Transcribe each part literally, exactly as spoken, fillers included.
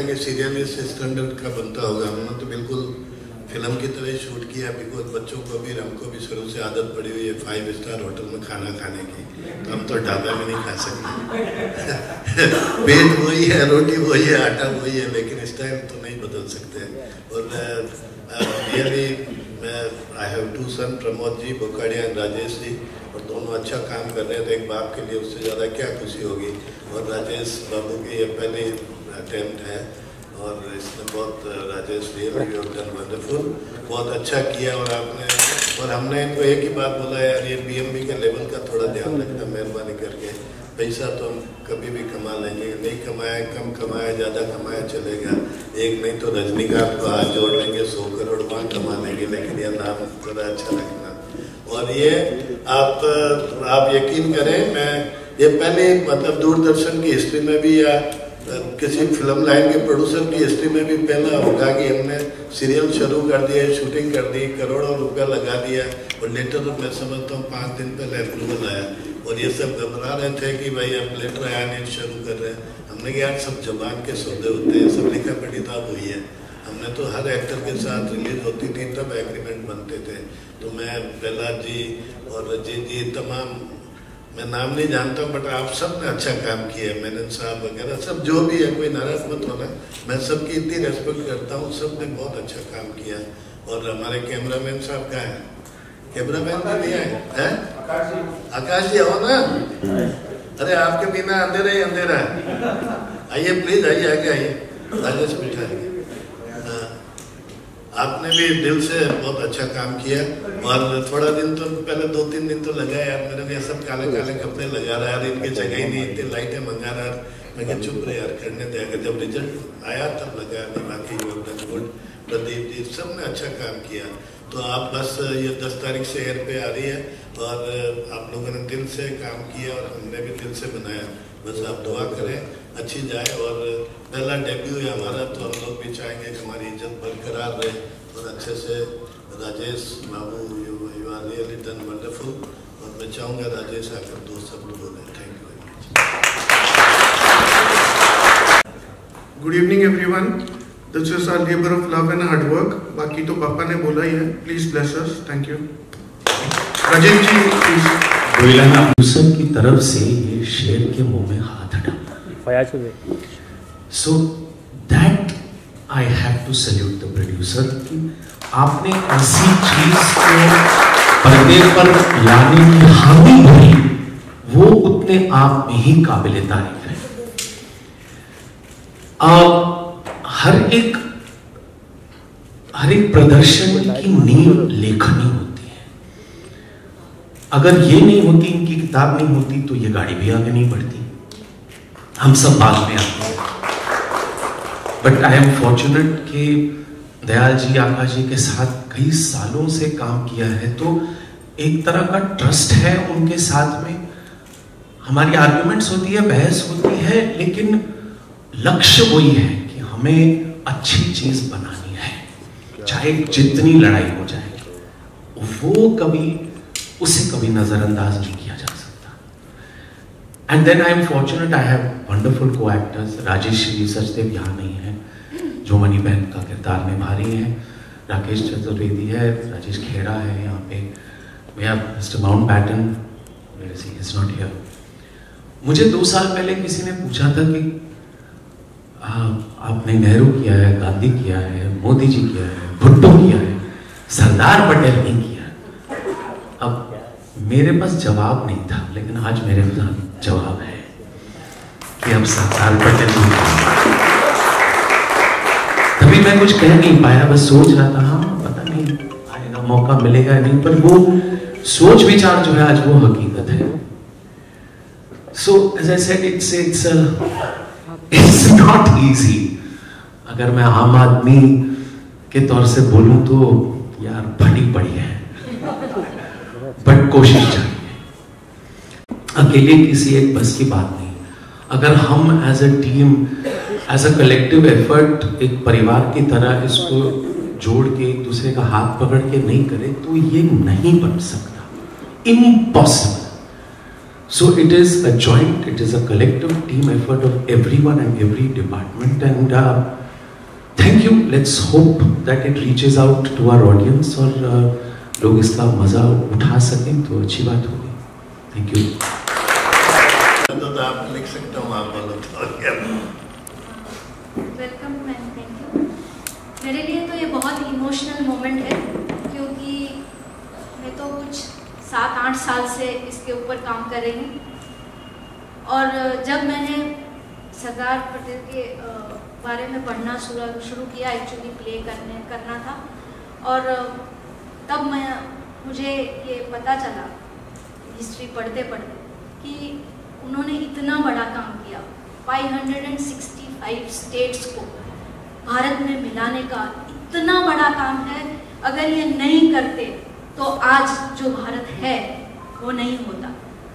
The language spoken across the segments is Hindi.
है कि सीरियल इस स्टैंडर्ड का बनता होगा। हमने तो बिल्कुल फिल्म की तरह शूट किया, बिकॉज बच्चों को भी हमको भी शुरू से आदत पड़ी हुई है फाइव स्टार होटल में खाना खाने की, तो हम तो ढाबा में नहीं खा सकते। पेट वही है, रोटी वही है, आटा वही है, लेकिन स्टाइल तो नहीं बदल सकते। और really I have to son, Pramod ji Bokadia and Rajesh ji, और दोनों अच्छा काम कर रहे हैं, तो एक बाप के लिए उससे ज़्यादा क्या खुशी होगी। और राजेश बाबू की ये पहली अटेम्प्ट है और इसने बहुत, Rajesh really you have done wonderful, बहुत अच्छा किया। और आपने और हमने इनको एक ही बात बोला, यार ये बीएमबी के लेवल का थोड़ा ध्यान रखना मेहरबानी करके। पैसा तो हम कभी भी कमा लेंगे, नहीं कमाया कम कमाया ज़्यादा कमाया चलेगा, एक नहीं तो रजनीकांत को हाथ जोड़ लेंगे, सौ करोड़ वहाँ कमा लेंगे, लेकिन यह नाम थोड़ा अच्छा रखना। और ये आप आप यकीन करें, मैं ये पहले मतलब दूरदर्शन की हिस्ट्री में भी या किसी फिल्म लाइन के प्रोड्यूसर की हिस्ट्री में भी पहला होगा कि हमने सीरियल शुरू कर दिया, शूटिंग कर दी, करोड़ों रुपया लगा दिया, और लेटर तो मैं समझता हूँ पाँच दिन पहले अप्रूवल आया, और ये सब घबरा रहे थे कि भाई अब लेटर आया नहीं, शुरू कर रहे हैं। हमने कहा यार सब जबान के सौदे होते हैं, सब लिखा पढ़ी था हुई है। हमने तो हर एक्टर के साथ रिलीज होती थी तब एग्रीमेंट बनते थे। तो मैं प्रहलाद जी और रजीत जी, तमाम मैं नाम नहीं जानता हूँ, बट आप सब ने अच्छा काम किया, मेनन साहब वगैरह सब, जो भी है, कोई नाराज मत होना, मैं सबकी इतनी रेस्पेक्ट करता हूँ, सब ने बहुत अच्छा काम किया। और हमारे कैमरामैन साहब कहाँ हैं? कैमरामैन भी नहीं आए हैं? आकाश जी आओ ना, अरे आपके बिना अंधेरा ही अंधेरा है, आइए प्लीज, आइए आगे आइए, राजेश बैठा है। आपने भी दिल से बहुत अच्छा काम किया, और थोड़ा दिन तो पहले दो तीन दिन तो लगा यार, मेरे को ये सब काले काले कपड़े लगा रहा है, इनकी जगह ही नहीं, इतनी लाइटें मंगा रहा है, मैं क्या चुप रहे यार, करने दे। अगर जब रिजल्ट आया तब लगा नहीं, बाकी गुड, प्रदीप जी सब ने अच्छा काम किया। तो आप बस ये दस तारीख से एयर पे आ रही है, और आप लोगों ने दिल से काम किया और हमने भी दिल से बनाया, बस आप दुआ करें अच्छी जाए। और पहला डेब्यू है हमारा, तो हम लोग भी चाहेंगे कि हमारी इज्जत बरकरार रहे और अच्छे से। Rajesh Babu, you you are really done wonderful, और मैं चाहूँगा राजेश आकर दो शब्द बोले। Thank you very much. Good evening everyone, this is our labour of love and hard work. बाकी तो पापा ने बोला ही है, please bless us. Thank you. Rajesh ji please. Producer की तरफ से ये शेर के मुंह में हाथ हटा, so that I have to salute the producer कि आपने ऐसी चीज को पर्दे पर लाने की हामी भरी, वो उतने आप में ही काबिल तारीफ है। अब हर एक हर एक प्रदर्शन की नींव लेखनी होती है। अगर ये नहीं होती, इनकी किताब नहीं होती, तो ये गाड़ी भी आगे नहीं बढ़ती, हम सब बाद में आते हैं। बट आई एम फॉर्चुनेट कि दयाल जी, आकाश जी के साथ कई सालों से काम किया है, तो एक तरह का ट्रस्ट है उनके साथ में। हमारी आर्ग्यूमेंट्स होती है, बहस होती है, लेकिन लक्ष्य वही है कि हमें अच्छी चीज बनानी है, चाहे जितनी लड़ाई हो जाए, वो कभी उसे कभी नजरअंदाज नहीं किया जा सकता। And then I am fortunate, I have wonderful co actors. Rajesh Shri Sachdev यहाँ नहीं है, जो मनी बहन का किरदार निभा रही है, राकेश चतुर्वेदी है, राजेश खेड़ा है यहाँ पे, we have mister Mountbatten, where is he, is not here. मुझे दो साल पहले किसी ने पूछा था कि आ, आपने नेहरू किया है, गांधी किया है, मोदी जी किया है, भुट्टो किया है, सरदार पटेल नहीं किया। अब मेरे पास जवाब नहीं था, लेकिन आज मेरे पास जवाब है कि अब सरदार पटेल नहीं किया। तभी मैं कुछ कह नहीं पाया, बस सोच रहा था, हाँ पता नहीं आएगा, मौका मिलेगा नहीं, पर वो सोच विचार जो है आज वो हकीकत है। So as I said, it's it's it's not easy. अगर मैं आम आदमी के तौर से बोलूं तो यार फटी पड़ी है, बट कोशिश चाहिए। अकेले किसी एक बस की बात नहीं। अगर हम as a team, as a collective effort, एक परिवार की तरह इसको जोड़ के एक दूसरे का हाथ पकड़ के नहीं करें तो ये नहीं बन सकता, impossible. So it is a joint, it is a collective team effort of everyone and every department, and uh, thank you. Let's hope that it reaches out to our audience और uh, लोग इसका मजा उठा सकें तो अच्छी बात होगी. Thank you. तो आप लिख सकते हो, आप बोलो तो. Welcome ma'am, thank you. मेरे लिए तो ये बहुत इमोशनल मोमेंट है, क्योंकि मैं तो कुछ सात आठ साल से इसके ऊपर काम कर रही हूँ. और जब मैंने सरदार पटेल के बारे में पढ़ना शुरू शुरू किया, एक्चुअली प्ले करने करना था, और तब मैं मुझे ये पता चला हिस्ट्री पढ़ते पढ़ते कि उन्होंने इतना बड़ा काम किया. पाँच सौ पैंसठ स्टेट्स को भारत में मिलाने का इतना बड़ा काम है. अगर ये नहीं करते तो आज जो भारत है वो नहीं होता.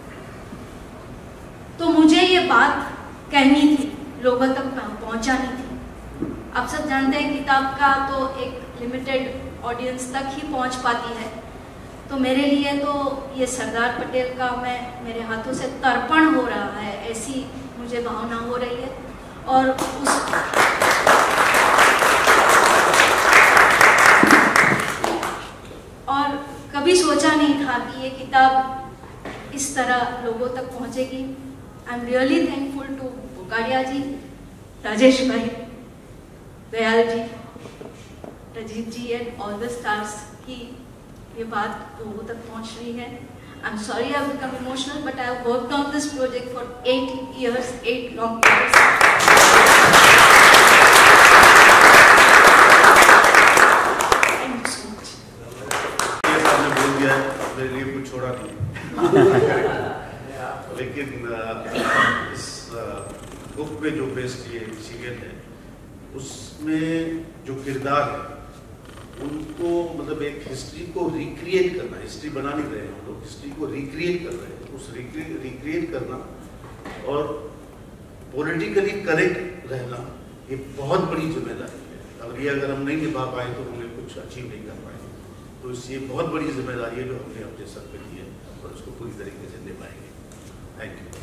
तो मुझे ये बात कहनी थी, लोगों तक पहुंचानी थी. आप सब जानते हैं किताब का तो एक लिमिटेड ऑडियंस तक ही पहुंच पाती है. तो मेरे लिए तो ये सरदार पटेल का मैं मेरे हाथों से तर्पण हो रहा है, ऐसी मुझे भावना हो रही है. और उस और कभी सोचा नहीं था कि ये किताब इस तरह लोगों तक पहुंचेगी. I am really thankful to Bokadia ji, Rajesh भाई, Dayal ji, Rajit ji and all the stars की ये बात लोगों तक पहुंच रही है. I am sorry I become emotional, but I have worked on this project for eight years, eight long years. मेरे लिए कुछ छोड़ा नहीं. लेकिन इस बुक में जो बेस्ड ये सीरियल है, उसमें जो किरदार है उनको, मतलब एक हिस्ट्री को रिक्रिएट करना. हिस्ट्री बना नहीं रहे हम लोग, हिस्ट्री को रिक्रिएट कर रहे हैं. उस रिक्रिएट करना और पॉलिटिकली करेक्ट रहना, ये बहुत बड़ी जिम्मेदारी है. अगर ये अगर हम नहीं निभा पाए तो हमें कुछ अचीव नहीं कर पाए. तो ये बहुत बड़ी जिम्मेदारी है जो हमने अपने सर पे ली है और उसको पूरी तरीके से निभाएंगे. Thank you.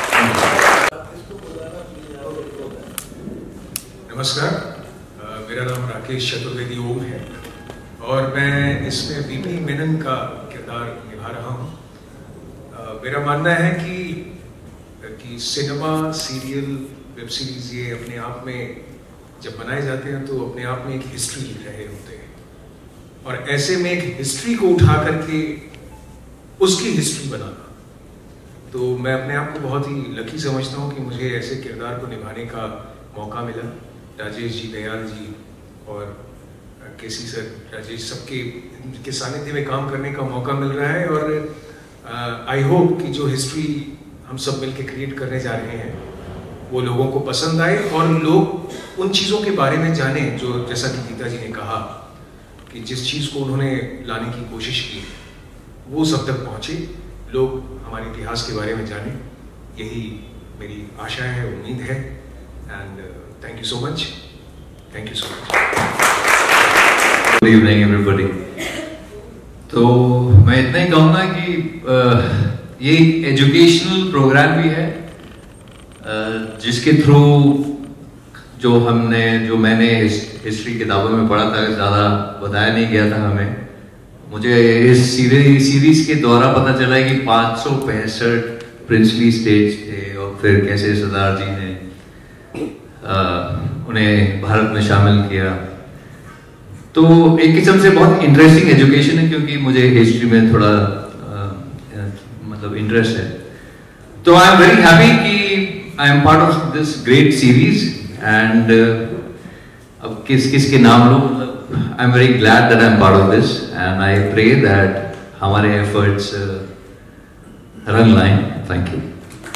नमस्कार, मेरा नाम राकेश चतुर्वेदी ओम है और मैं इसमें वीपी मेनन का किरदार निभा रहा हूँ. मेरा मानना है कि कि सिनेमा, सीरियल, वेब सीरीज ये अपने आप में जब बनाए जाते हैं तो अपने आप में एक हिस्ट्री लिख रहे होते हैं, और ऐसे में एक हिस्ट्री को उठा करके उसकी हिस्ट्री बनाना, तो मैं अपने आप को बहुत ही लकी समझता हूँ कि मुझे ऐसे किरदार को निभाने का मौका मिला. राजेश जी, दयाल जी और केसी सर, राजेश, सबके के सानिध्य में काम करने का मौका मिल रहा है. और आई होप कि जो हिस्ट्री हम सब मिलकर क्रिएट करने जा रहे हैं वो लोगों को पसंद आए और लोग उन चीज़ों के बारे में जाने जो, जैसा कि गीता जी ने कहा कि जिस चीज़ को उन्होंने लाने की कोशिश की वो सब तक पहुँचे, लोग हमारे इतिहास के बारे में जाने. यही मेरी आशा है, उम्मीद है. And thank you so much. Thank you so much. Good evening everybody. तो मैं इतना ही कहूँगा कि uh, ये एजुकेशनल प्रोग्राम भी है uh, जिसके थ्रू जो हमने जो मैंने हिस्ट्री किताबों में पढ़ा था, ज़्यादा बताया नहीं गया था हमें. मुझे इस सीरीज सीरीज के द्वारा पता चला है कि पाँच सौ पैंसठ प्रिंसली स्टेट्स थे और फिर कैसे सरदार जी ने आ, उन्हें भारत में शामिल किया. तो एक किस्म से बहुत इंटरेस्टिंग एजुकेशन है, क्योंकि मुझे हिस्ट्री में थोड़ा आ, मतलब इंटरेस्ट है. तो आई एम वेरी हैप्पी कि I am part of this great series. And अब किस किस के नाम लो, I am very glad that I am part of this and I pray that हमारे efforts run line. Thank you.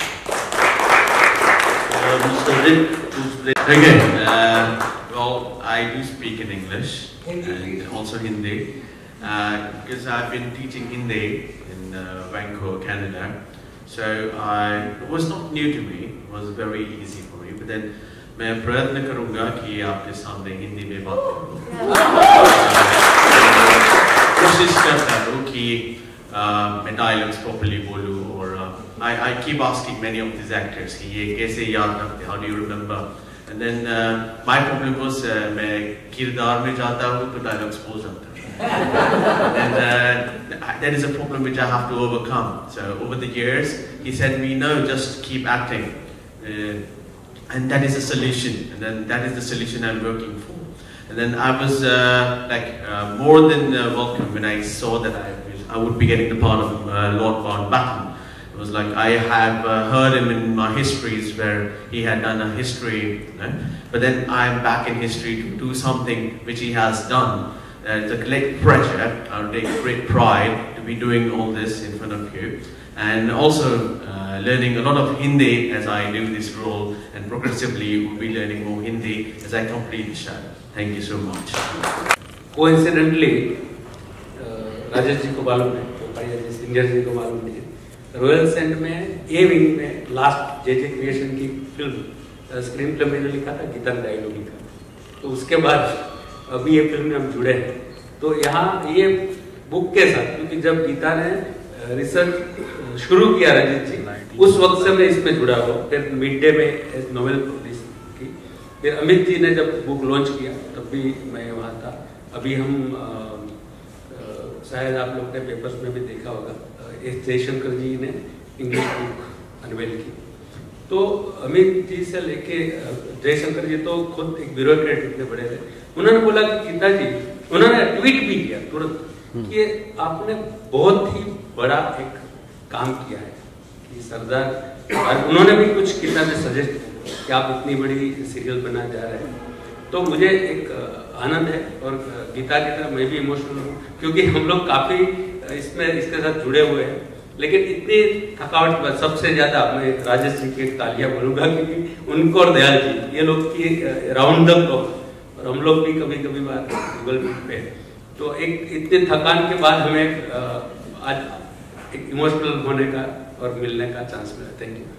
Again, uh, well, I do speak in English and also Hindi uh, because I've been teaching Hindi in uh, Vancouver, Canada. So I, it was not new to me, it was very easy for me. But then मैं प्रयत्न करूँगा कि आपके सामने हिंदी में बात करूँ. कोशिश करता हूँ कि मैं डायलॉग्स प्रॉपर्ली बोलूँ और I, I keep asking many of these actors, कि ये कैसे याद रखते, how do you remember? And then uh, my problem was uh, मैं किरदार में जाता हूँ तो dialogues भूल जाता हूँ. And uh, that is a problem which I have to overcome. So over the years, he said me, no, just keep acting. Uh, and that is a solution. And then that is the solution I'm working for. And then I was uh, like uh, more than uh, welcome when I saw that I, I would be getting the part of uh, Lord Mountbatten. It was like I have uh, heard him in my histories where he had done a history, you know? But then I'm back in history to do something which he has done. Uh, it's a great pleasure, I take great pride to be doing all this in front of you. And also uh, learning a lot of Hindi as I do this role, and progressively will be learning more Hindi as I complete the show. Thank you so much. Coincidentally, Rajesh ji को मालूम है, पोपैया जी सीनियर जी को मालूम नहीं है, रॉयल सेंट में ए विंग में लास्ट जे जे क्रिएशन की फिल्म स्क्रीन प्ले मैंने लिखा था, गीता ने डायलॉग लिखा. तो उसके बाद अभी ये फिल्म में हम जुड़े हैं. तो यहाँ ये बुक के साथ, क्योंकि जब गीता ने रिसर्च शुरू किया राजेश जी, उस वक्त से मैं इसमें जुड़ा हुआ. फिर मिड डे में नोवेल पब्लिश की, फिर अमित जी ने जब बुक लॉन्च किया तब भी मैं वहाँ था. अभी हम शायद आप लोग ने पेपर्स में भी देखा होगा, एस जयशंकर जी ने इंग्लिश बुक अनवेल की. तो अमित जी से लेके जयशंकर जी तो खुद एक ब्यूरोक्रेट इतने बड़े थे, उन्होंने बोला कि गीता जी, उन्होंने ट्वीट भी किया तुरंत कि आपने बहुत ही बड़ा एक काम किया है कि सरदार, उन्होंने भी कुछ गीता में सजेस्ट किया कि आप इतनी बड़ी सीरियल बना जा रहे हैं. तो मुझे एक आनंद है और गीता की तरह मैं भी इमोशनल हूँ, क्योंकि हम लोग काफ़ी इसमें इसके साथ जुड़े हुए हैं. लेकिन इतनी थकावट, सबसे ज़्यादा मैं राजेश जी की तालियां बोलूँगा, क्योंकि उनको और दयाल जी, ये लोग की राउंड द क्लॉक, और हम लोग भी कभी कभी बात गूगल मीट पे. तो एक इतनी थकान के बाद हमें आज एक इमोशनल होने का और मिलने का चांस मिला. Thank you.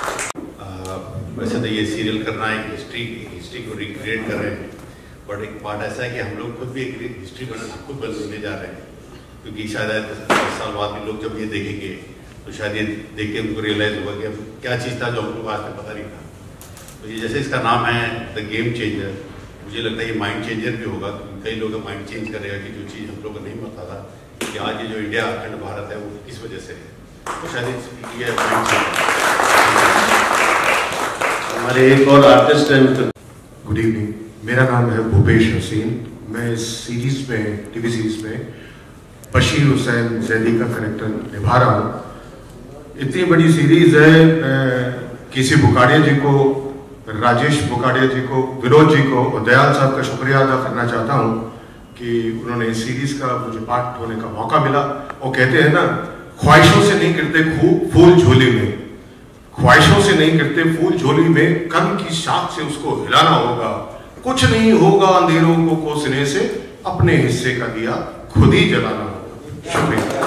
वैसे तो ये सीरियल करना एक हिस्ट्री हिस्ट्री को रिक्रिएट कर रहे हैं, बट एक पार्ट ऐसा है कि हम लोग खुद भी एक हिस्ट्री बना खुद बनने जा रहे हैं. क्योंकि शायद दस साल बाद भी लोग जब ये देखेंगे तो शायद ये देख के उनको रियलाइज होगा कि अब क्या चीज़ था जो हमको आज तक पता नहीं था. तो ये जैसे इसका नाम है द गेम चेंजर, मुझे लगता है ये माइंड चेंजर भी होगा. कई लोगों का माइंड चेंज करेगा कि जो चीज़ हम लोग को नहीं पता था कि आज ये जो इंडिया अखंड भारत है वो किस वजह से है. तो शायद ये माइंड चेंजर. हमारे एक और आर्टिस्ट हैं. गुड इवनिंग, मेरा नाम है भूपेश हसीन. मैं इस सीरीज में, टीवी सीरीज में बशीर हुसैन जैदी का करेक्टर निभा रहा हूँ. इतनी बड़ी सीरीज है, किसी बुकाड़िया जी को, राजेश बुकाड़िया जी को, विनोद जी को और दयाल साहब का शुक्रिया अदा करना चाहता हूँ कि उन्होंने इस सीरीज का मुझे पार्ट होने का मौका मिला. और कहते हैं ना, ख्वाहिशों से नहीं गिरते फूल झोली में, ख्वाहिशों से नहीं गिरते फूल झोली में, कर्म की शाख से उसको हिलाना होगा. कुछ नहीं होगा अंधेरों को कोसने से, अपने हिस्से का दिया खुद ही जलाना होगा. शुक्रिया.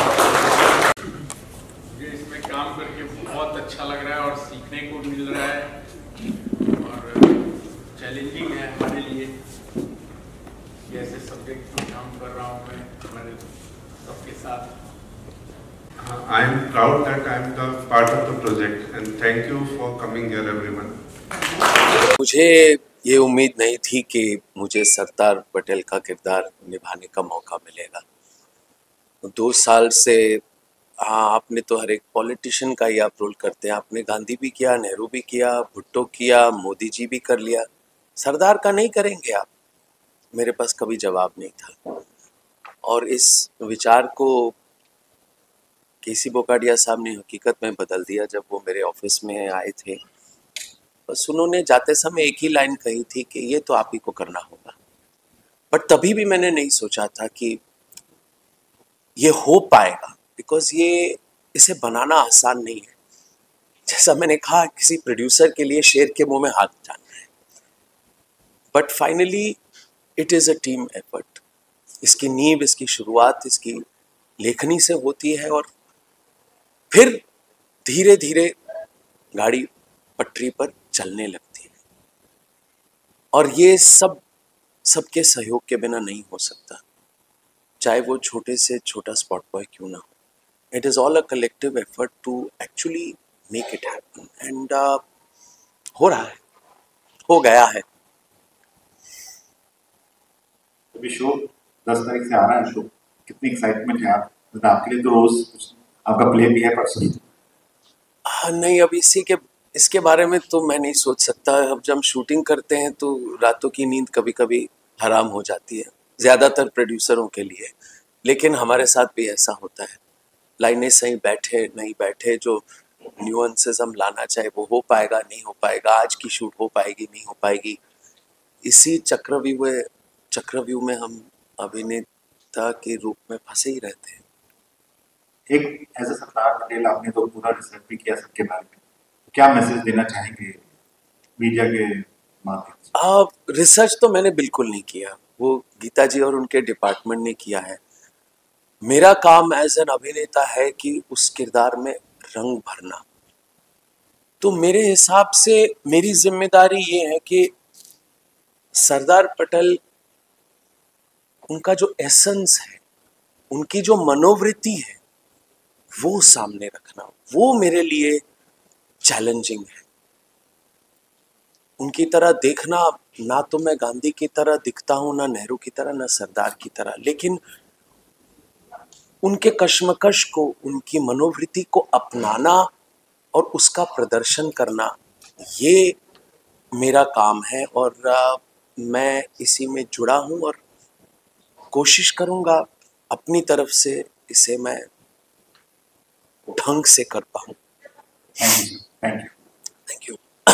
मुझे इसमें काम करके बहुत अच्छा लग रहा है और सीखने को मिल रहा है और चैलेंजिंग है हमारे लिए. ऐसे सब्जेक्ट में काम कर रहा हूँ मैं हमारे सबके साथ. I am proud that I am the part of the project and thank you for coming here everyone. मुझे ये उम्मीद नहीं थी कि मुझे सरदार पटेल का किरदार निभाने का मौका मिलेगा. दो साल से, हाँ, आपने तो हर एक पॉलिटिशियन का ही आप रोल करते हैं. आपने गांधी भी किया, नेहरू भी किया, भुट्टो किया, मोदी जी भी कर लिया. सरदार का नहीं करेंगे आप? मेरे पास कभी जवाब नहीं था. और इस विचार को केसी बोकाडिया साहब ने हकीकत में बदल दिया जब वो मेरे ऑफिस में आए थे. बस उन्होंने जाते समय एक ही लाइन कही थी कि ये तो आप ही को करना होगा. बट तभी भी मैंने नहीं सोचा था कि ये हो पाएगा, बिकॉज ये इसे बनाना आसान नहीं है. जैसा मैंने कहा, किसी प्रोड्यूसर के लिए शेर के मुंह में हाथ डालना है. But finally it is a team effort. इसकी नींव, इसकी शुरुआत इसकी लेखनी से होती है और फिर धीरे धीरे गाड़ी पटरी पर चलने लगती है. और ये सब सबके सहयोग के बिना नहीं हो सकता, चाहे वो छोटे से छोटा स्पॉट बॉय क्यों ना हो. It is all a collective effort to actually make it happen. And uh, हो रहा है, हो गया है। अभी शो दस तारीख से आ रहा है शो, कितनी एक्साइटमेंट है आप, मतलब आपके लिए तो रोज आपका प्ले भी है परसों? हाँ नहीं, अब इसी के इसके बारे में तो मैं नहीं सोच सकता। अब जब हम शूटिंग करते हैं तो रातों की नींद कभी कभी हराम हो जाती है, ज़्यादातर प्रोड्यूसरों के लिए, लेकिन हमारे साथ भी ऐसा होता है। लाइनें सही बैठे नहीं बैठे, जो न्यूएंसेस हम लाना चाहे वो हो पाएगा नहीं हो पाएगा, आज की शूट हो पाएगी नहीं हो पाएगी, इसी चक्रव्यूह चक्रव्यूह में हम अभिनेता के रूप में फंसे ही रहते हैं। एक एज ए सरदार पटेल आपने तो पूरा रिसर्च भी किया सबके बारे में, क्या मैसेज देना चाहेंगे मीडिया के माध्यम से? आ, रिसर्च तो मैंने बिल्कुल नहीं किया, वो गीता जी और उनके डिपार्टमेंट ने किया है। मेरा काम एज एन अभिनेता है कि उस किरदार में रंग भरना। तो मेरे हिसाब से मेरी जिम्मेदारी ये है कि सरदार पटेल, उनका जो एसेंस है, उनकी जो मनोवृत्ति है, वो सामने रखना, वो मेरे लिए चैलेंजिंग है। उनकी तरह देखना, ना तो मैं गांधी की तरह दिखता हूं, ना नेहरू की तरह, ना सरदार की तरह, लेकिन उनके कश्मकश को, उनकी मनोवृत्ति को अपनाना और उसका प्रदर्शन करना, ये मेरा काम है। और आ, मैं इसी में जुड़ा हूं और कोशिश करूंगा अपनी तरफ से इसे मैं ढंग से कर पाऊं। Thank you.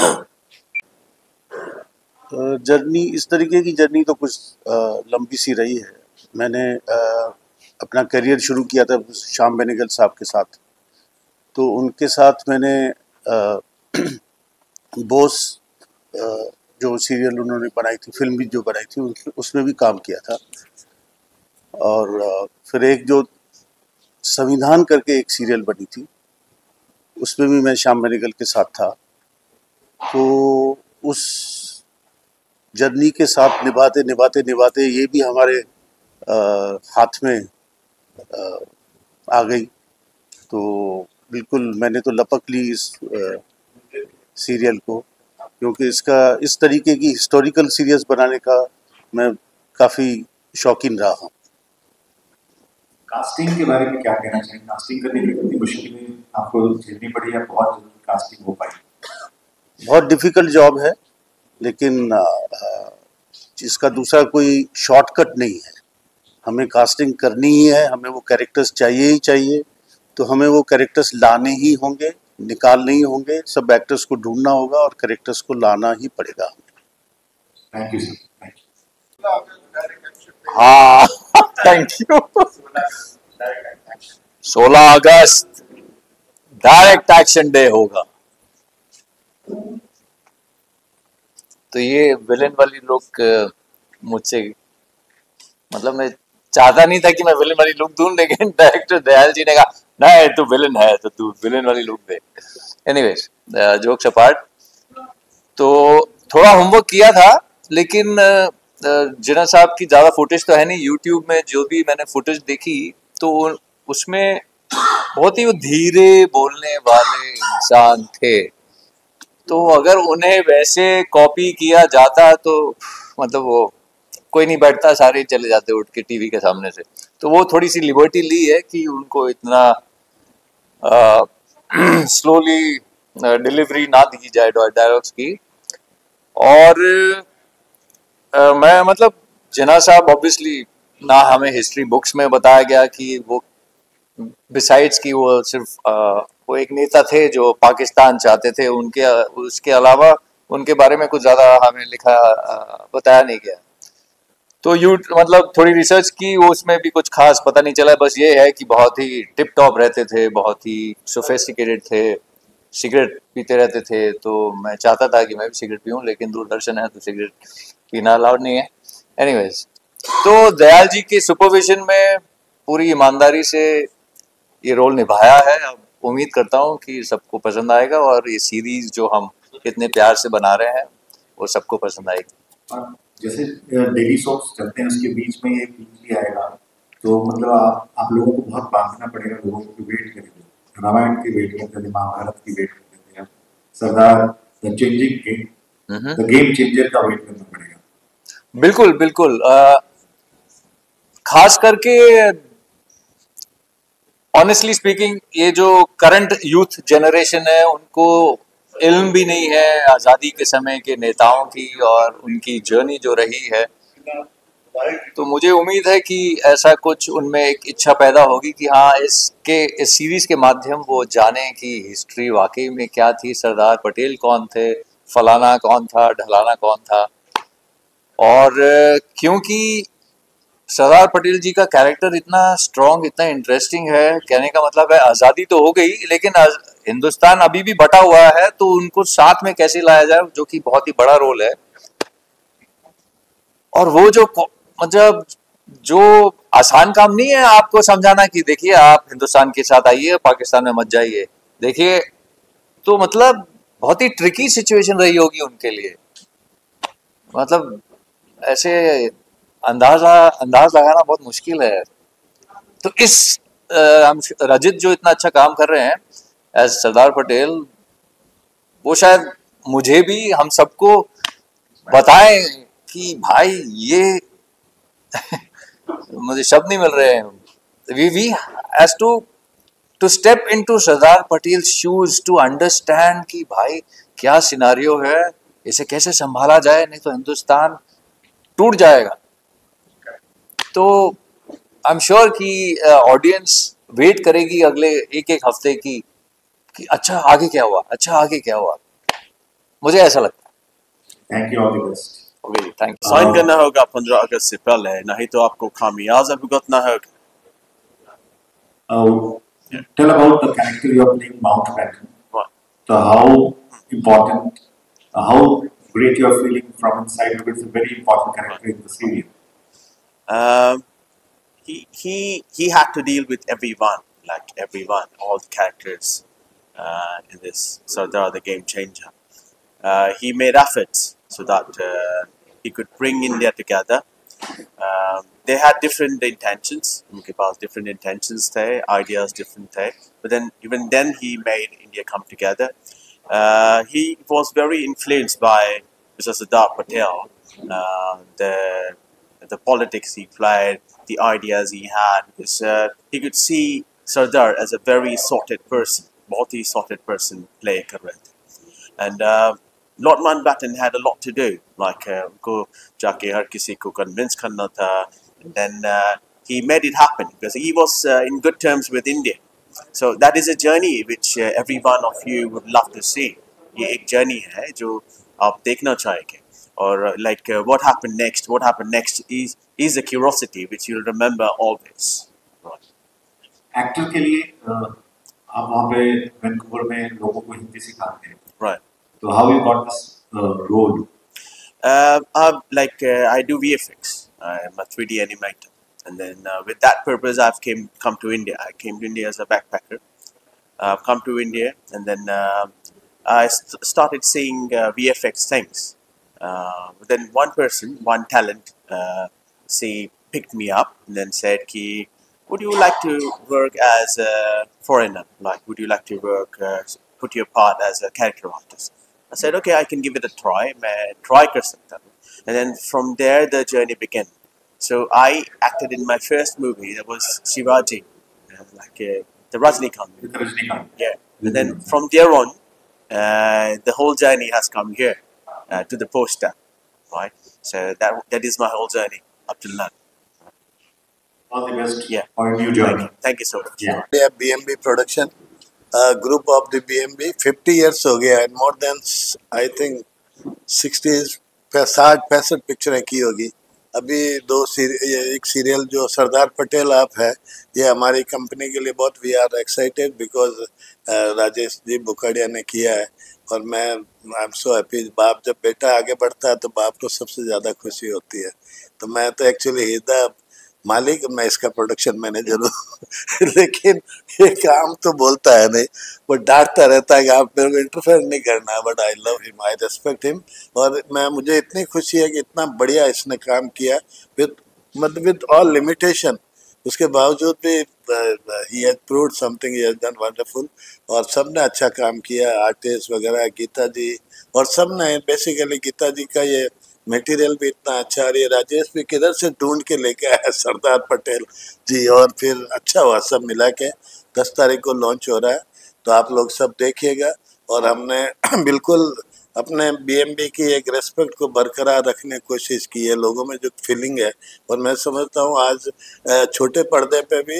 जर्नी, इस तरीके की जर्नी तो कुछ लंबी सी रही है। मैंने आ, अपना करियर शुरू किया था श्याम बेनेगल साहब के साथ, तो उनके साथ मैंने आ, बोस आ, जो सीरियल उन्होंने बनाई थी, फिल्म भी जो बनाई थी, उसमें भी काम किया था। और आ, फिर एक जो संविधान करके एक सीरियल बनी थी, उसमें भी मैं श्याम बेनेगल के साथ था। तो उस जर्नी के साथ निभाते निभाते निभाते ये भी हमारे आ, हाथ में आ, आ गई। तो बिल्कुल मैंने तो लपक ली इस आ, सीरियल को, क्योंकि इसका इस तरीके की हिस्टोरिकल सीरीज बनाने का मैं काफ़ी शौकीन रहा हूँ। कास्टिंग के बारे में क्या कहना चाहिए? कास्टिंग करने की कितनी मुश्किलें आपको झेलनी पड़ी या बहुत जल्दी कास्टिंग हो पाई? बहुत डिफ़िकल्ट जॉब है, लेकिन आ, आ, इसका दूसरा कोई शॉर्टकट नहीं है। हमें कास्टिंग करनी ही है, हमें वो कैरेक्टर्स चाहिए ही चाहिए, तो हमें वो कैरेक्टर्स लाने ही होंगे, निकालने ही होंगे। सब एक्टर्स को ढूंढना होगा और कैरेक्टर्स को लाना ही पड़ेगा हमें। Thank you sir. Thank you. हाँ, थैंक यू। सोलह अगस्त डायरेक्ट एक्शन डे होगा, तो ये विलेन वाली लोग मुझसे, मतलब मैं चाहता नहीं था कि मैं विलेन वाली लुक दूं, लेकिन डायरेक्टर दयाल जी ने कहा नहीं तू विलेन है तो तू विलेन वाली लुक दे। एनीवेज, जोक्स अपार्ट, तो थोड़ा होमवर्क किया था, लेकिन जिन्ना साहब की ज़्यादा फुटेज तो है नहीं। यूट्यूब में जो भी मैंने फुटेज देखी तो उसमें बहुत ही वो धीरे बोलने वाले इंसान थे, तो अगर उन्हें वैसे कॉपी किया जाता तो मतलब वो कोई नहीं बैठता, सारे चले जाते उठ के टीवी के सामने से। तो वो थोड़ी सी लिबर्टी ली है कि उनको इतना स्लोली डिलीवरी ना दी जाए डायलॉग्स की। और आ, मैं मतलब जिन्ना साहब ऑब्वियसली ना हमें हिस्ट्री बुक्स में बताया गया कि वो बिसाइड्स कि वो सिर्फ आ, वो एक नेता थे जो पाकिस्तान चाहते थे, उनके उसके अलावा उनके बारे में कुछ ज़्यादा हमें लिखा आ, बताया नहीं गया। तो यू मतलब थोड़ी रिसर्च की, वो उसमें भी कुछ खास पता नहीं चला। बस ये है कि बहुत ही टिप टॉप रहते थे, बहुत ही सोफिस्टिकेटेड थे, सिगरेट पीते रहते थे। तो मैं चाहता था कि मैं भी सिगरेट पीऊँ, लेकिन दूरदर्शन है तो सिगरेट पीना अलाउड नहीं है। एनीवेज, तो दयाल जी के सुपरविजन में पूरी ईमानदारी से ये रोल निभाया है। अब उम्मीद करता हूँ कि सबको पसंद आएगा और ये सीरीज जो हम इतने प्यार से बना रहे हैं वो सबको पसंद आएगी। जैसे डेली सोप्स चलते हैं उसके बीच में ये वीकली आएगा, तो मतलब आप आप लोगों को बहुत बांधना पड़ेगा, लोगों को वेट करेंगे, रामायण की वेट करते थे, महाभारत की वेट करते थे, Sardar the changing king, the game changer का वेट करना पड़ेगा। बिल्कुल बिल्कुल, आ, खास करके ऑनेस्टली स्पीकिंग ये जो करंट यूथ जनरेशन है उनको इल्म भी नहीं है आज़ादी के समय के नेताओं की और उनकी जर्नी जो रही है। तो मुझे उम्मीद है कि ऐसा कुछ उनमें एक इच्छा पैदा होगी कि हाँ इसके इस सीरीज के माध्यम वो जाने कि हिस्ट्री वाकई में क्या थी, सरदार पटेल कौन थे, फलाना कौन था, ढलाना कौन था। और क्योंकि सरदार पटेल जी का कैरेक्टर इतना स्ट्रॉन्ग, इतना इंटरेस्टिंग है, कहने का मतलब है आज़ादी तो हो गई लेकिन हिंदुस्तान अभी भी बटा हुआ है, तो उनको साथ में कैसे लाया जाए, जो कि बहुत ही बड़ा रोल है। और वो जो मतलब जो आसान काम नहीं है आपको समझाना कि देखिए आप हिंदुस्तान के साथ आइए, पाकिस्तान में मत जाइए, देखिए तो मतलब बहुत ही ट्रिकी सिचुएशन रही होगी उनके लिए। मतलब ऐसे अंदाजा अंदाज लगाना बहुत मुश्किल है। तो इस हम रजित जो इतना अच्छा काम कर रहे हैं एज सरदार पटेल, वो शायद मुझे भी हम सबको बताएं कि भाई ये मुझे शब्द नहीं मिल रहे हैं। We we has to to step into Sardar Patel shoes to understand कि भाई क्या सिनारियो है, इसे कैसे संभाला जाए, नहीं तो हिंदुस्तान टूट जाएगा। तो आई एम श्योर कि ऑडियंस uh, वेट करेगी अगले एक एक हफ्ते की कि अच्छा आगे क्या हुआ, अच्छा आगे क्या हुआ। मुझे ऐसा लगता है। Thank you, all the best. Okay, thank you. Sign करना होगा पंद्रह अगस्त से पहले, नहीं तो आपको खामियाजा भुगतना होगा। Uh, tell about the character you are playing, Mountbatten. Right. So how important, uh, how great you are feeling from inside, because it's a very important character in the series. Um, he he he had to deal with everyone, like everyone, all the characters uh, in this Sardar the Game Changer. Uh, he made efforts so that uh, he could bring India together. Um, they had different intentions. उनके पास different intentions थे, ideas different थे, but then even then he made India come together. Uh, he was very influenced by Mister Sardar Patel, uh, the the politics he played, the ideas he had, because uh, he could see Sardar as a very sorted person, बहुत ही sorted person play कर रहे थे. And uh, Lord Mountbatten had a lot to do, like uh, उनको जाके हर किसी को convince करना था, and then uh, he made it happen because he was uh, in good terms with India. So that is a journey which uh, every one of you would love to see. ये एक journey है जो आप देखना चाहेंगे. Or uh, like uh, what happened next? What happened next is is a curiosity which you'll remember always. Right. Actor के लिए uh, आप वहाँ पे वैंकूवर में लोगों को हिंदी सिखाते हैं. Right. So how you got this uh, role? Uh, uh, like uh, I do V F X. I'm a three D animator, and then uh, with that purpose, I've came come to India. I came to India as a backpacker. I've come to India, and then uh, I st started seeing uh, V F X things. Uh, but then one person, one talent, uh, she picked me up and then said, "Ki, would you like to work as a foreigner? Like, would you like to work, uh, put your part as a character artist?" I said, "Okay, I can give it a try. मैं try कर सकता हूँ." And then from there, the journey began. So I acted in my first movie. That was Shivaji, uh, like uh, the Rajnikant movie. Rajnikant. Yeah. And then from there on, uh, the whole journey has come here. Uh, to the poster, right? So that that is my whole journey up till now. All the best. Yeah. For a new journey. Thank you, Thank you so much. Yeah. Yeah, B M B production, uh, group of the B M B, fifty years हो गया and more than I think sixty साठ पैंसठ पिक्चरें की होगी। अभी दो एक सीरियल जो सरदार पटेल आप है, ये हमारी कंपनी के लिए बहुत we are excited because Rajesh ji Bokadia ने किया है और मैं आई एम सो हैप्पी। बाप जब बेटा आगे बढ़ता है तो बाप को सबसे ज़्यादा खुशी होती है। तो मैं तो एक्चुअली ही द मालिक, मैं इसका प्रोडक्शन मैनेजर हूँ लेकिन ये काम तो बोलता है नहीं, वो डांटता रहता है कि आप मेरे को इंटरफेयर नहीं करना। But I love him, I respect him. और मैं मुझे इतनी खुशी है कि इतना बढ़िया इसने काम किया विद मतलब विद ऑल लिमिटेशन। उसके बावजूद भी he has proved something, he has done wonderful. और सब ने अच्छा काम किया, आर्टिस्ट वगैरह, गीता जी और सब ने। बेसिकली गीता जी का ये मटेरियल भी इतना अच्छा, और ये राजेश भी किधर से ढूंढ के लेके आया सरदार पटेल जी, और फिर अच्छा हुआ सब मिला के। दस तारीख को लॉन्च हो रहा है, तो आप लोग सब देखिएगा। और हमने बिल्कुल अपने बीएमबी की एक रेस्पेक्ट को बरकरार रखने की कोशिश की है, लोगों में जो फीलिंग है। और मैं समझता हूँ आज छोटे पर्दे पे भी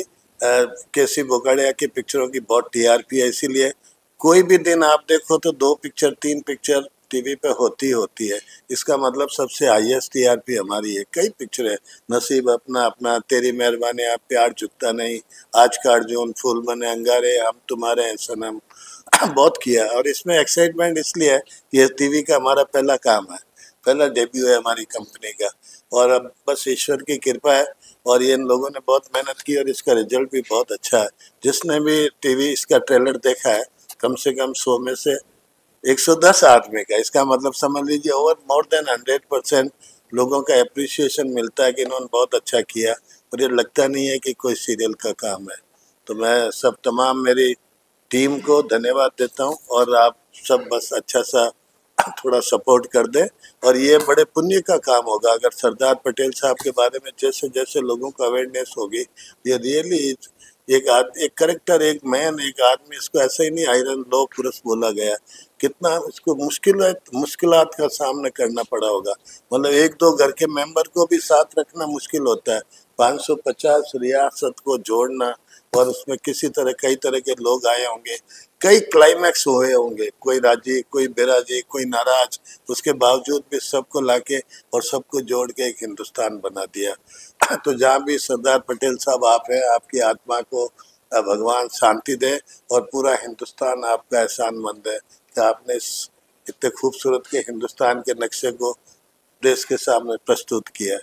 केसी बोकाड़िया की पिक्चरों की बहुत टीआरपी है, इसीलिए कोई भी दिन आप देखो तो दो पिक्चर तीन पिक्चर टीवी पे होती होती है। इसका मतलब सबसे हाईएस्ट टीआरपी हमारी है। कई पिक्चर है, नसीब अपना अपना, तेरी मेहरबानी, आप प्यार झुकता नहीं, आज का अर्जुन, फूल बने अंगारे, हम तुम्हारे हैं सनम, बहुत किया। और इसमें एक्साइटमेंट इसलिए है कि ये टीवी का हमारा पहला काम है, पहला डेब्यू है हमारी कंपनी का। और अब बस ईश्वर की कृपा है, और ये इन लोगों ने बहुत मेहनत की और इसका रिजल्ट भी बहुत अच्छा है। जिसने भी टीवी इसका ट्रेलर देखा है, कम से कम सौ में से एक सौ दस आदमी का, इसका मतलब समझ लीजिए over more than hundred percent लोगों का अप्रिसिएशन मिलता है कि इन्होंने बहुत अच्छा किया। और ये लगता नहीं है कि कोई सीरियल का काम है। तो मैं सब तमाम मेरी टीम को धन्यवाद देता हूँ, और आप सब बस अच्छा सा थोड़ा सपोर्ट कर दें। और ये बड़े पुण्य का काम होगा अगर सरदार पटेल साहब के बारे में जैसे जैसे लोगों को अवेयरनेस होगी। ये रियली एक आद, एक करेक्टर, एक मैन, एक आदमी, इसको ऐसा ही नहीं आयरन लो पुरुष बोला गया। कितना इसको मुश्किल मुश्किलात का सामना करना पड़ा होगा। मतलब एक दो घर के मेंबर को भी साथ रखना मुश्किल होता है, पाँच सौ पचास रियासत को जोड़ना, और उसमें किसी तरह कई तरह के लोग आए होंगे, कई क्लाइमैक्स हुए होंगे, कोई राजी, कोई बेराजी, कोई नाराज, उसके बावजूद भी सबको लाके और सबको जोड़ के एक हिंदुस्तान बना दिया। तो जहाँ भी सरदार पटेल साहब आप हैं, आपकी आत्मा को भगवान शांति दे, और पूरा हिंदुस्तान आपका एहसानमंद है कि आपने इस इतने खूबसूरत के हिंदुस्तान के नक्शे को देश के सामने प्रस्तुत किया।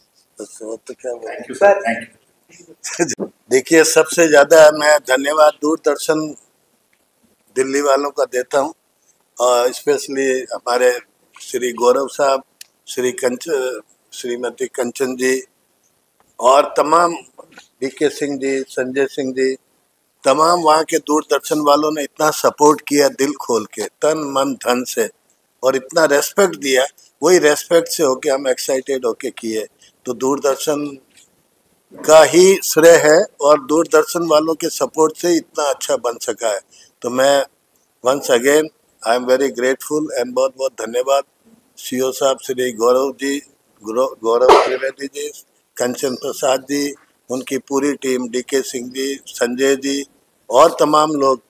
तो क्या thank you sir, thank you. देखिए, सबसे ज़्यादा मैं धन्यवाद दूरदर्शन दिल्ली वालों का देता हूँ, और स्पेशली हमारे श्री गौरव साहब, श्री कंचन, श्रीमती कंचन जी, और तमाम डीके सिंह जी, संजय सिंह जी, तमाम वहाँ के दूरदर्शन वालों ने इतना सपोर्ट किया दिल खोल के, तन मन धन से, और इतना रेस्पेक्ट दिया। वही रेस्पेक्ट से होके हम एक्साइटेड होके किए। तो दूरदर्शन का ही श्रेय है, और दूरदर्शन वालों के सपोर्ट से इतना अच्छा बन सका है। तो मैं once again I am very grateful and बहुत बहुत धन्यवाद सीओ साहब श्री गौरव जी, गौरव त्रिवेदी जी, कंचन प्रसाद जी, उनकी पूरी टीम, डीके सिंह जी, संजय जी, और तमाम लोग,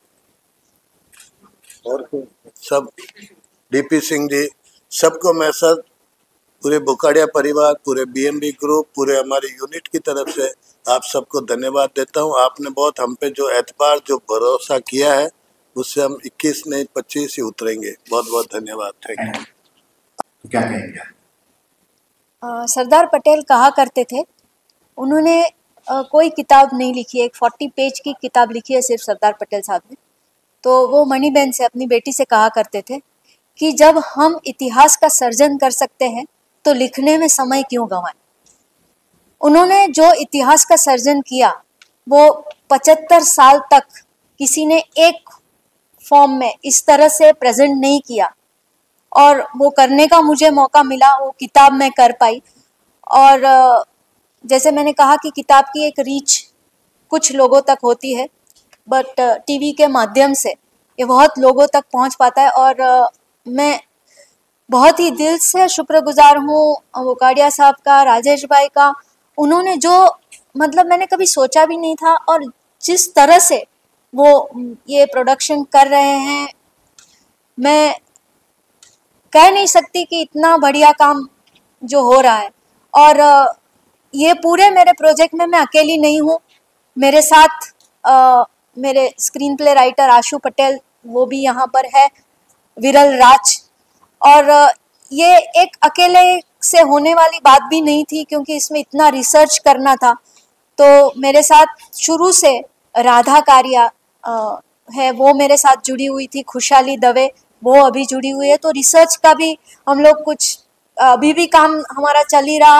और सब, डीपी सिंह जी, सबको मैं सर, पूरे बोकाड़िया परिवार, पूरे बीएमबी ग्रुप, पूरे हमारे यूनिट की तरफ से आप सबको धन्यवाद देता हूं। आपने बहुत हम पे जो एतबार, जो भरोसा किया है, उससे हम इक्कीस नहीं पच्चीस ही उतरेंगे। बहुत बहुत धन्यवाद। Thank you. तो क्या कहेंगे? सरदार पटेल कहा करते थे, उन्होंने आ, कोई किताब नहीं लिखी है, एक फोर्टी पेज की किताब लिखी है सिर्फ सरदार पटेल साहब ने। तो वो मणि बहन से, अपनी बेटी से कहा करते थे कि जब हम इतिहास का सर्जन कर सकते हैं तो लिखने में समय क्यों गंवाएं। उन्होंने जो इतिहास का सर्जन किया वो पचहत्तर साल तक किसी ने एक फॉर्म में इस तरह से प्रेजेंट नहीं किया, और वो करने का मुझे मौका मिला, वो किताब में कर पाई। और जैसे मैंने कहा कि किताब की एक रीच कुछ लोगों तक होती है, बट टीवी के माध्यम से ये बहुत लोगों तक पहुंच पाता है। और मैं बहुत ही दिल से शुक्रगुजार हूँ बोकाड़िया साहब का, राजेश भाई का। उन्होंने जो, मतलब मैंने कभी सोचा भी नहीं था, और जिस तरह से वो ये प्रोडक्शन कर रहे हैं, मैं कह नहीं सकती कि इतना बढ़िया काम जो हो रहा है। और ये पूरे मेरे प्रोजेक्ट में मैं अकेली नहीं हूँ, मेरे साथ आ, मेरे screenplay writer Ashu Patel, वो भी यहाँ पर है, विरल राज। और ये एक अकेले से होने वाली बात भी नहीं थी, क्योंकि इसमें इतना रिसर्च करना था। तो मेरे साथ शुरू से राधा कारिया आ, है, वो मेरे साथ जुड़ी हुई थी, खुशहाली दवे वो अभी जुड़ी हुई है। तो रिसर्च का भी हम लोग कुछ, अभी भी काम हमारा चल ही रहा है,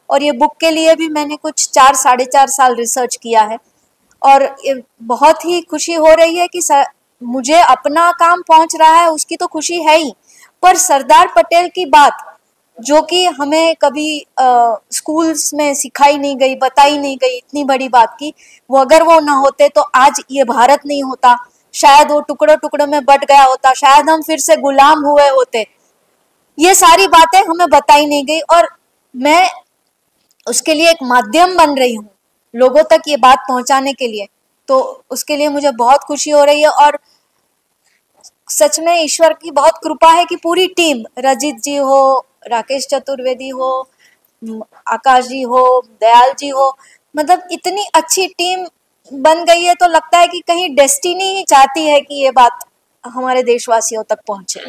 और ये बुक के लिए भी मैंने कुछ चार साढ़े चार साल रिसर्च किया है और ये बहुत ही खुशी हो रही है कि सर, मुझे अपना काम पहुंच रहा है उसकी तो खुशी है ही, पर सरदार पटेल की बात जो कि हमें कभी आ, स्कूल्स में सिखाई नहीं गई, बताई नहीं गई, इतनी बड़ी बात की, वो अगर वो ना होते तो आज ये भारत नहीं होता, शायद वो टुकड़ों टुकड़ों में बट गया होता, शायद हम फिर से गुलाम हुए होते। ये सारी बातें हमें बताई नहीं गई और मैं उसके लिए एक माध्यम बन रही हूँ लोगों तक ये बात पहुंचाने के लिए, तो उसके लिए मुझे बहुत खुशी हो रही है। और सच में ईश्वर की बहुत कृपा है कि पूरी टीम, रजित जी हो, राकेश चतुर्वेदी हो, आकाश जी हो, दयाल जी हो, मतलब इतनी अच्छी टीम बन गई है, तो लगता है कि कहीं डेस्टिनी ही चाहती है कि ये बात हमारे देशवासियों तक पहुंचे।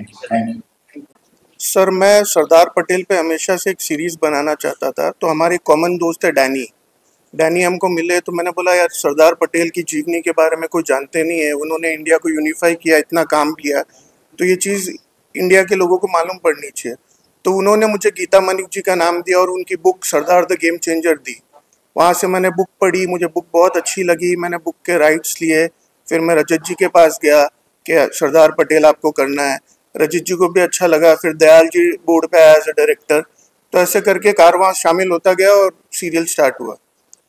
सर, मैं सरदार पटेल पे हमेशा से एक सीरीज बनाना चाहता था, तो हमारे कॉमन दोस्त है डैनी डैनी हमको मिले, तो मैंने बोला यार सरदार पटेल की जीवनी के बारे में कोई जानते नहीं है, उन्होंने इंडिया को यूनिफाई किया, इतना काम किया, तो ये चीज़ इंडिया के लोगों को मालूम पड़नी चाहिए। तो उन्होंने मुझे गीता मनिक जी का नाम दिया और उनकी book Sardar the game changer दी। वहाँ से मैंने बुक पढ़ी, मुझे बुक बहुत अच्छी लगी, मैंने बुक के राइट्स लिए, फिर मैं रजत जी के पास गया कि सरदार पटेल आपको करना है, रजत जी को भी अच्छा लगा, फिर दयाल जी बोर्ड पे आया एज ए डायरेक्टर, तो ऐसे करके कारवां शामिल होता गया और सीरियल स्टार्ट हुआ।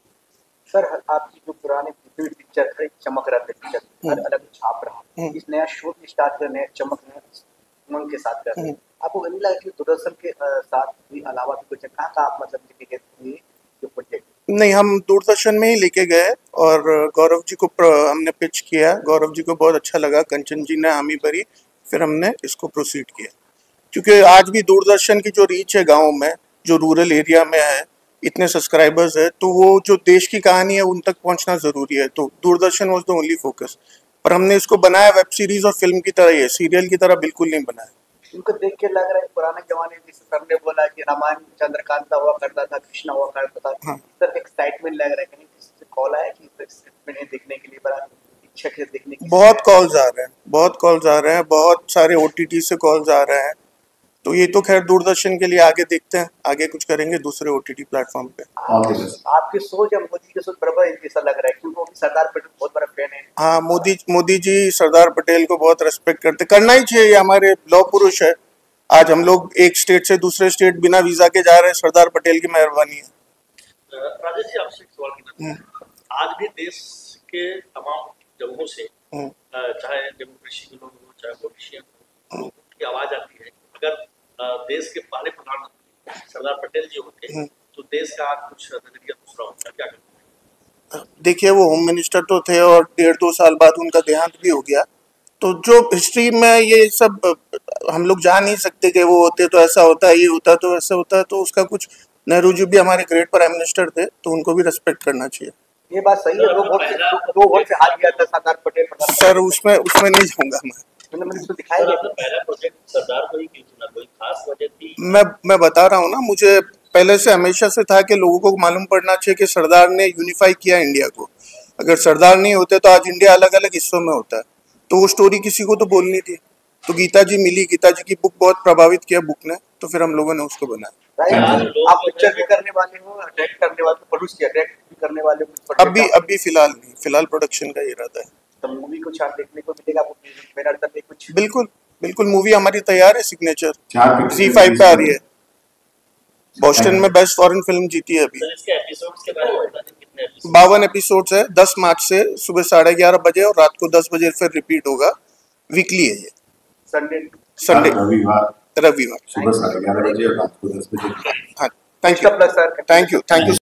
सर, आपकी जो पुराने पिक्चर हर एक चमक रहा था, पिक्चर हर अलग छाप रहा, इस नया शो की स्टार्ट करने चमक उमंग के साथ कर रहे हैं, आपको नहीं लगा कि दूरदर्शन के साथ भी अलावा भी कुछ कहाँ का आप मतलब लेके गए जो प्रोजेक्ट? नहीं, हम दूरदर्शन में ही लेके गए और गौरव जी को हमने पिच किया, गौरव जी को बहुत अच्छा लगा, कंचन जी ने हामी भरी, फिर हमने इसको प्रोसीड किया। क्योंकि आज भी दूरदर्शन की जो रीच है गाँव में, जो रूरल एरिया में है, इतने सब्सक्राइबर्स है, तो वो जो देश की कहानी है उन तक पहुंचना जरूरी है, तो Doordarshan was the only focus. पर हमने इसको बनाया वेब सीरीज और फिल्म की तरह ही है, सीरियल की तरह बिल्कुल नहीं बनाया। इनको देख के लग रहा है पुराने जमाने में सर ने बोला कि रामायण चंद्रकांता हुआ करता था, कृष्णा हुआ करता था, हाँ। इस तरह एक्साइटमेंट लग रहा है, कहीं किसी से कॉल आया कि इन्हें देखने के लिए बड़ा इच्छा है देखने की? बहुत कॉल्स आ रहे हैं, बहुत कॉल्स आ रहे हैं, बहुत सारे ओटीटी से कॉल्स आ रहे हैं, तो ये तो खैर दूरदर्शन के लिए आगे देखते हैं, आगे कुछ करेंगे दूसरे ओटीटी प्लेटफॉर्म पे। आपकी सोच है मोदी की सोच बराबर ऐसा लग रहा है, क्योंकि वो सरदार पटेल बहुत बड़ा फैन है। हाँ, मोदी मोदी जी सरदार पटेल को बहुत रेस्पेक्ट करते, करना ही चाहिए, हमारे लौह पुरुष है। आज हम लोग एक स्टेट से दूसरे स्टेट बिना वीजा के जा रहे हैं, सरदार पटेल की मेहरबानी है। राजेश जी, आपसे एक सवाल करना है, आज भी देश के तमाम जगहों से चाहे डेमोक्रेसी के लोग हो, चाहे पॉलिटिशियन हो, उनकी आवाज आती है, अगर देश के पहले प्रधानमंत्री सरदार पटेल जी होते तो देश का आज कुछ नजरिया दूसरा होता, क्या करते? देखिए, वो होम मिनिस्टर तो थे और डेढ़ दो साल बाद उनका देहांत भी हो गया, तो जो हिस्ट्री में ये सब हम लोग जान नहीं सकते कि वो होते तो ऐसा होता है, ये होता तो ऐसा होता है, तो उसका कुछ, नेहरू जी भी हमारे ग्रेट प्राइम मिनिस्टर थे, तो उनको भी रेस्पेक्ट करना चाहिए। ये बात सही है, दो वोट से दो वोट से हार गया था सरदार पटेल। सर, उसमें उसमें नहीं जाऊंगा मैं, मैं मैं बता रहा हूँ ना, मुझे पहले से हमेशा से था कि लोगों को मालूम पड़ना चाहिए कि सरदार ने यूनिफाई किया इंडिया को, अगर सरदार नहीं होते तो आज इंडिया अलग अलग हिस्सों में होता है, तो वो स्टोरी किसी को तो बोलनी थी, तो गीता जी मिली, गीता जी की बुक बहुत प्रभावित किया बुक ने, तो फिर हम लोगों ने उसको बनाया। आप पिक्चर भी करने वाले हो, डायरेक्ट करने वाले, प्रोड्यूस किया, डायरेक्ट भी करने वाले हो? अभी अभी फिलहाल नहीं, फिलहाल प्रोडक्शन का इरादा है। तो मूवी कुछ आप देखने को मिलेगा आपको कुछ? बिल्कुल बिल्कुल, मूवी हमारी तैयार है, सिग्नेचर ज़ी फाइव पे आ रही है, बोस्टन में बेस्ट फॉरेन फिल्म जीती है अभी। बावन एपिसोड्स है, दस मार्च से सुबह साढ़े ग्यारह बजे और रात को दस बजे फिर रिपीट होगा, वीकली है ये, संडे संडे रविवार रविवार सुबह साढ़े ग्यारह बजे और रात को दस बजे। हाँ, thank you, thank you, thank you.